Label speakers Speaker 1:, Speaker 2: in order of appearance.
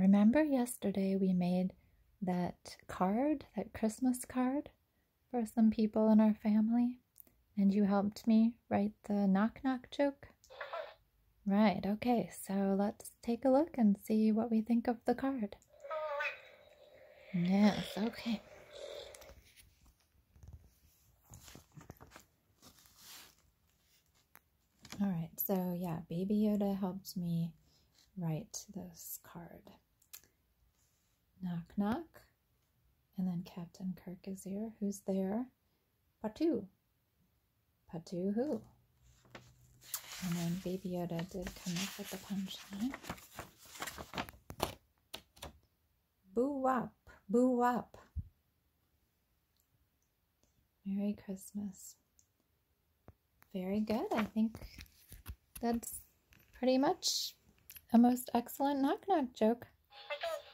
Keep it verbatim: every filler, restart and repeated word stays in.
Speaker 1: remember yesterday we made that card, that Christmas card for some people in our family? And you helped me write the knock knock joke? Right, okay, so let's take a look and see what we think of the card. Yes, okay. Alright, so yeah, Baby Yoda helped me write this card. Knock knock. And then Captain Kirk is here. Who's there? Patu. Patu who? And then Baby Yoda did come up with the punchline. Boo wop, boo wop. Merry Christmas. Very good. I think that's pretty much a most excellent knock knock joke.